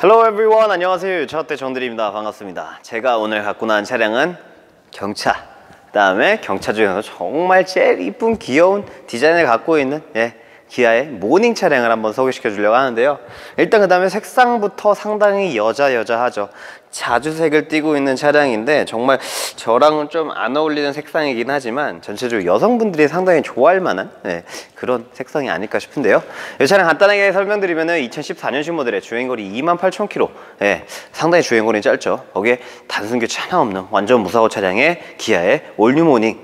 Hello everyone, 안녕하세요. 유차업대 정들입니다. 반갑습니다. 제가 오늘 갖고 나온 차량은 경차, 그 다음에 경차 중에서 정말 제일 이쁜 귀여운 디자인을 갖고 있는 기아의 모닝 차량을 한번 소개시켜 주려고 하는데요. 일단 그 다음에 색상부터 상당히 여자하죠. 자주색을 띠고 있는 차량인데 정말 저랑은 좀 안 어울리는 색상이긴 하지만 전체적으로 여성분들이 상당히 좋아할 만한 그런 색상이 아닐까 싶은데요. 이 차량 간단하게 설명드리면 2014년식 모델의 주행거리 28,000km, 상당히 주행거리 짧죠. 거기에 단순 교체 하나 없는 완전 무사고 차량의 기아의 올뉴 모닝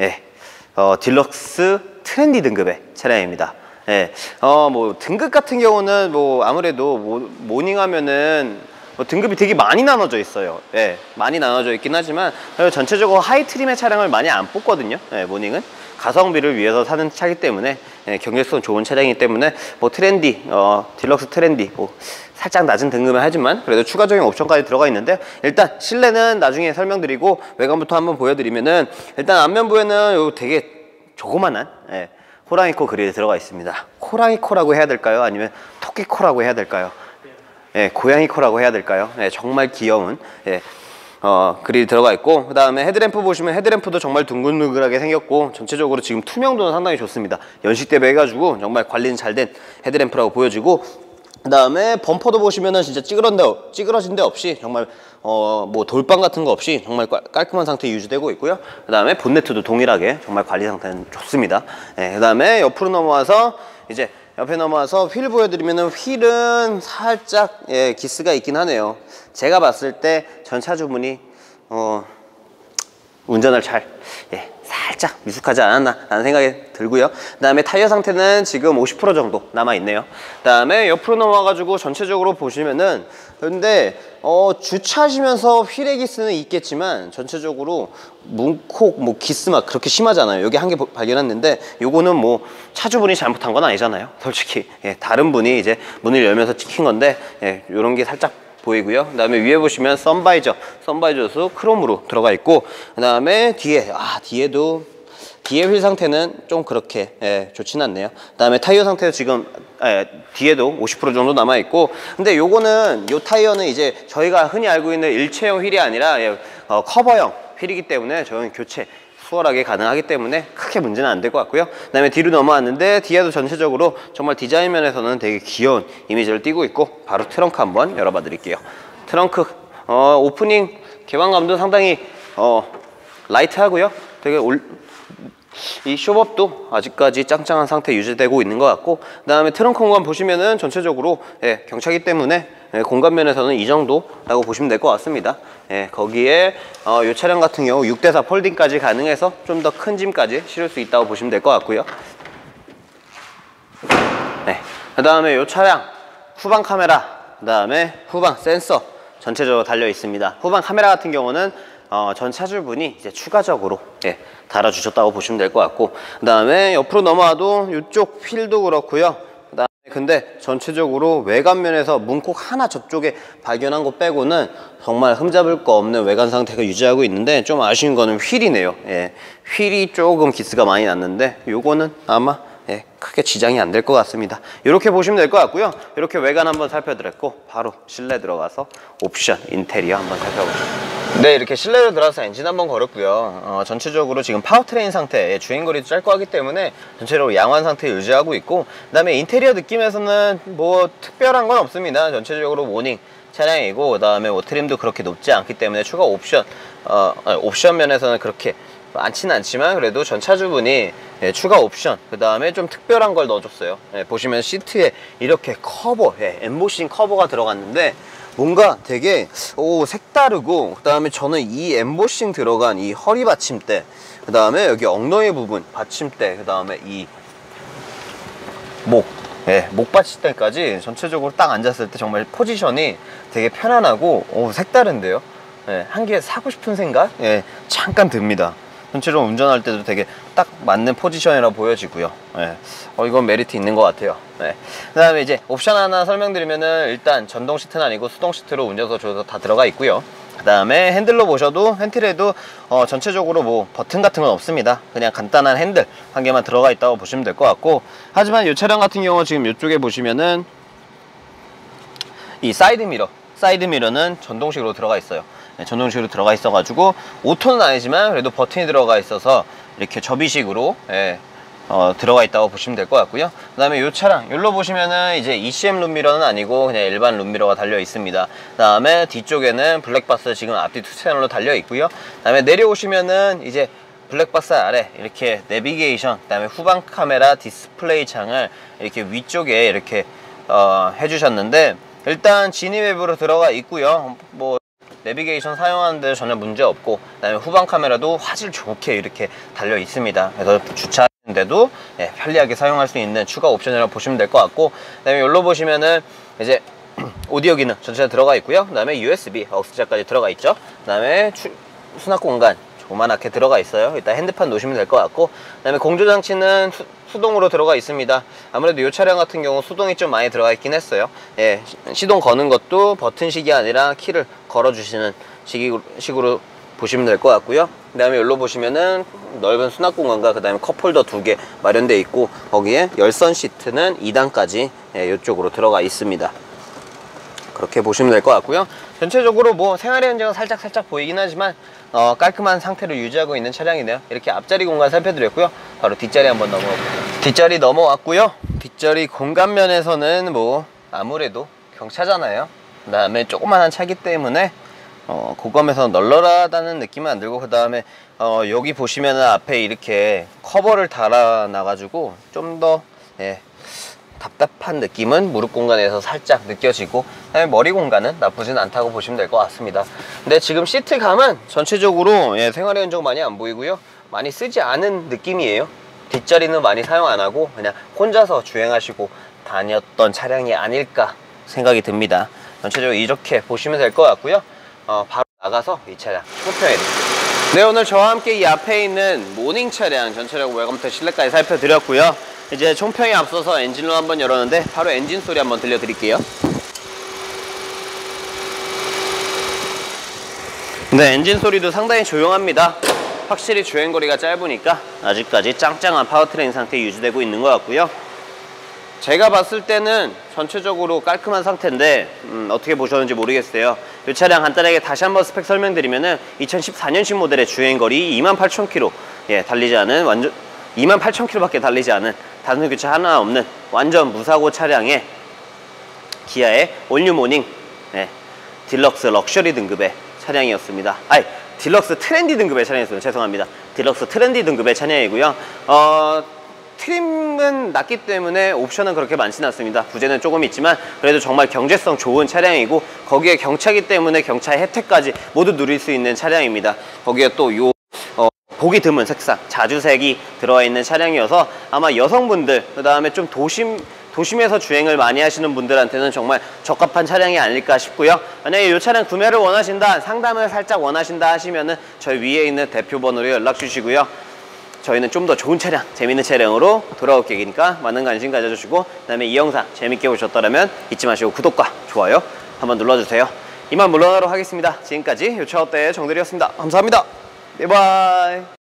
딜럭스 트렌디 등급의 차량입니다. 뭐 등급 같은 경우는 뭐 아무래도 모닝 하면은 등급이 되게 많이 나눠져 있어요. 많이 나눠져 있긴 하지만 전체적으로 하이 트림의 차량을 많이 안 뽑거든요. 모닝은 가성비를 위해서 사는 차기 때문에 경제성 좋은 차량이기 때문에 뭐 트렌디, 딜럭스 트렌디 살짝 낮은 등급은 하지만 그래도 추가적인 옵션까지 들어가 있는데, 일단 실내는 나중에 설명드리고 외관부터 한번 보여드리면은, 일단 앞면부에는 요 되게 조그만한 호랑이 코 그릴이 들어가 있습니다. 호랑이 코라고 해야 될까요? 아니면 토끼 코라고 해야 될까요? 고양이 코라고 해야 될까요? 정말 귀여운 그릴이 들어가 있고, 그 다음에 헤드램프 보시면 헤드램프도 정말 둥글둥글하게 생겼고 전체적으로 지금 투명도는 상당히 좋습니다. 연식 대비해가지고 정말 관리는 잘 된 헤드램프라고 보여지고, 그 다음에 범퍼도 보시면은 진짜 찌그러진 데 없이 정말 뭐 돌빵 같은 거 없이 정말 깔끔한 상태 유지되고 있고요. 그 다음에 본네트도 동일하게 정말 관리 상태는 좋습니다. 그 다음에 옆으로 넘어와서 이제 옆에 넘어와서 휠 보여드리면은, 휠은 살짝 기스가 있긴 하네요. 제가 봤을 때 전 차주분이 운전을 살짝 미숙하지 않았나 라는 생각이 들고요. 그 다음에 타이어 상태는 지금 50% 정도 남아있네요. 그 다음에 옆으로 넘어와가지고 전체적으로 보시면은, 근데 주차하시면서 휠의 기스는 있겠지만 전체적으로 문콕 기스 막 그렇게 심하잖아요. 여기 한 개 발견했는데 요거는 뭐 차주분이 잘못한 건 아니잖아요. 솔직히 다른 분이 이제 문을 열면서 찍힌 건데 요런 게 살짝 보이고요. 그 다음에 위에 보시면 선바이저도 크롬으로 들어가 있고, 그 다음에 뒤에도 뒤에 휠 상태는 좀 그렇게 좋진 않네요. 그 다음에 타이어 상태도 지금 뒤에도 50% 정도 남아 있고, 근데 요거는 요 타이어는 이제 저희가 흔히 알고 있는 일체형 휠이 아니라 커버형 휠이기 때문에 저희는 교체 수월하게 가능하기 때문에 크게 문제는 안 될 것 같고요. 그 다음에 뒤로 넘어왔는데, 뒤에도 전체적으로 정말 디자인 면에서는 되게 귀여운 이미지를 띠고 있고, 바로 트렁크 한번 열어봐 드릴게요. 트렁크 오프닝 개방감도 상당히 라이트하고요. 되게 이 쇼업도 아직까지 짱짱한 상태 유지되고 있는 것 같고, 그 다음에 트렁크 공간 보시면은 전체적으로 경차기 때문에 공간 면에서는 이 정도라고 보시면 될 것 같습니다. 거기에 이 차량 같은 경우 6대4 폴딩까지 가능해서 좀 더 큰 짐까지 실을 수 있다고 보시면 될 것 같고요. 그 다음에 이 차량 후방 카메라, 그 다음에 후방 센서 전체적으로 달려 있습니다. 후방 카메라 같은 경우는 전 차주분이 이제 추가적으로 달아주셨다고 보시면 될 것 같고, 그 다음에 옆으로 넘어와도 이쪽 휠도 그렇고요. 그 다음에 근데 전체적으로 외관면에서 문콕 하나 저쪽에 발견한 거 빼고는 정말 흠잡을 거 없는 외관 상태가 유지하고 있는데, 좀 아쉬운 거는 휠이네요. 휠이 조금 기스가 많이 났는데 요거는 아마 크게 지장이 안 될 것 같습니다. 이렇게 보시면 될 것 같고요. 이렇게 외관 한번 살펴드렸고, 바로 실내 들어가서 옵션 인테리어 한번 살펴보시죠. 이렇게 실내로 들어가서 엔진 한번 걸었고요. 전체적으로 지금 파워트레인 상태, 주행거리도 짧고 하기 때문에 전체적으로 양호한 상태 유지하고 있고, 그 다음에 인테리어 느낌에서는 뭐 특별한 건 없습니다. 전체적으로 모닝 차량이고, 그 다음에 트림도 그렇게 높지 않기 때문에 추가 옵션 면에서는 그렇게 많지는 않지만 그래도 전 차주분이 추가 옵션, 그 다음에 좀 특별한 걸 넣어줬어요. 보시면 시트에 이렇게 커버, 엠보싱 커버가 들어갔는데 뭔가 되게 색다르고, 그 다음에 저는 이 엠보싱 들어간 이 허리 받침대, 그 다음에 여기 엉덩이 부분 받침대, 그 다음에 이 목 받침대까지 전체적으로 딱 앉았을 때 정말 포지션이 되게 편안하고 색다른데요. 한 개 사고 싶은 생각 잠깐 듭니다. 전체적으로 운전할 때도 되게 딱 맞는 포지션이라 보여지고요. 이건 메리트 있는 것 같아요. 그 다음에 이제 옵션 하나 설명드리면은, 일단 전동 시트는 아니고 수동 시트로 운전석 조수석 다 들어가 있고요. 그 다음에 핸들로 보셔도 벤틀에도 전체적으로 뭐 버튼 같은 건 없습니다. 그냥 간단한 핸들 한 개만 들어가 있다고 보시면 될 것 같고, 하지만 이 차량 같은 경우 지금 이쪽에 보시면은 이 사이드 미러는 전동식으로 들어가 있어요. 네, 전동식으로 들어가 있어가지고 오토는 아니지만 그래도 버튼이 들어가 있어서 이렇게 접이식으로 들어가 있다고 보시면 될 것 같고요. 그 다음에 이 차량 여기로 보시면은 이제 ECM 룸미러는 아니고 그냥 일반 룸미러가 달려 있습니다. 그 다음에 뒤쪽에는 블랙박스 지금 앞뒤 2채널로 달려 있고요. 그 다음에 내려오시면은 이제 블랙박스 아래 이렇게 내비게이션, 그 다음에 후방 카메라 디스플레이 창을 이렇게 위쪽에 이렇게 해주셨는데, 일단 지니웹으로 들어가 있고요. 뭐 내비게이션 사용하는데 전혀 문제 없고, 그 다음에 후방 카메라도 화질 좋게 이렇게 달려 있습니다. 그래서 주차하는데도 편리하게 사용할 수 있는 추가 옵션이라고 보시면 될 것 같고, 그 다음에 여기로 보시면은 이제 오디오 기능 전체가 들어가 있고요. 그 다음에 USB aux 잭까지 들어가 있죠. 그 다음에 수납 공간 조그맣게 들어가 있어요. 일단 핸드폰 놓으시면 될 것 같고, 그 다음에 공조장치는 수동으로 들어가 있습니다. 아무래도 이 차량 같은 경우 수동이 좀 많이 들어가 있긴 했어요. 시동 거는 것도 버튼식이 아니라 키를 걸어주시는 식으로 보시면 될 것 같고요. 그 다음에 여기로 보시면은 넓은 수납 공간과 그 다음에 컵홀더 2개 마련되어 있고, 거기에 열선 시트는 2단까지 이쪽으로 들어가 있습니다. 그렇게 보시면 될 것 같고요. 전체적으로 뭐 생활의 현장은 살짝 보이긴 하지만 깔끔한 상태로 유지하고 있는 차량이네요. 이렇게 앞자리 공간 살펴드렸고요. 바로 뒷자리 한번 넘어가볼게요. 뒷자리 넘어왔고요. 뒷자리 공간면에서는 뭐 아무래도 경차잖아요. 그 다음에 조그만한 차기 때문에 고감에서 널널하다는 느낌은 안 들고, 그 다음에 여기 보시면은 앞에 이렇게 커버를 달아놔가지고 좀 더 답답한 느낌은 무릎 공간에서 살짝 느껴지고, 그다음에 머리 공간은 나쁘진 않다고 보시면 될 것 같습니다. 근데 지금 시트감은 전체적으로 생활의 흔적 많이 안 보이고요. 많이 쓰지 않은 느낌이에요. 뒷자리는 많이 사용 안 하고 그냥 혼자서 주행하시고 다녔던 차량이 아닐까 생각이 듭니다. 전체적으로 이렇게 보시면 될 것 같고요. 바로 나가서 이 차량 총평해드릴게요. 네, 오늘 저와 함께 이 앞에 있는 모닝 차량 전체적으로 웰컴부터 실내까지 살펴드렸고요. 이제 총평에 앞서서 엔진룸 한번 열었는데 바로 엔진 소리 한번 들려드릴게요. 네, 엔진 소리도 상당히 조용합니다. 확실히 주행거리가 짧으니까 아직까지 짱짱한 파워트레인 상태 유지되고 있는 것 같고요. 제가 봤을 때는 전체적으로 깔끔한 상태인데 어떻게 보셨는지 모르겠어요. 이 차량 간단하게 다시 한번 스펙 설명드리면은 2014년식 모델의 주행거리 28,000km 달리지 않은 28,000km 밖에 달리지 않은 단순 교체 하나 없는 완전 무사고 차량에 기아의 올뉴 모닝 딜럭스 럭셔리 등급의 차량이었습니다. 딜럭스 트렌디 등급의 차량이었습니다. 죄송합니다. 딜럭스 트렌디 등급의 차량이고요. 트림은 낮기 때문에 옵션은 그렇게 많지는 않습니다. 부재는 조금 있지만 그래도 정말 경제성 좋은 차량이고, 거기에 경차기 때문에 경차의 혜택까지 모두 누릴 수 있는 차량입니다. 거기에 또 보기 드문 색상 자주색이 들어와 있는 차량이어서 아마 여성분들, 그 다음에 좀 도심에서 주행을 많이 하시는 분들한테는 정말 적합한 차량이 아닐까 싶고요. 만약에 이 차량 구매를 원하신다, 상담을 살짝 원하신다 하시면은 저희 위에 있는 대표번호로 연락 주시고요. 저희는 좀 더 좋은 차량, 재밌는 차량으로 돌아올 계획이니까 많은 관심 가져주시고, 그 다음에 이 영상 재밌게 보셨다면 잊지 마시고 구독과 좋아요 한번 눌러주세요. 이만 물러나도록 하겠습니다. 지금까지 요차어때의 정들이었습니다. 감사합니다. 바이바이.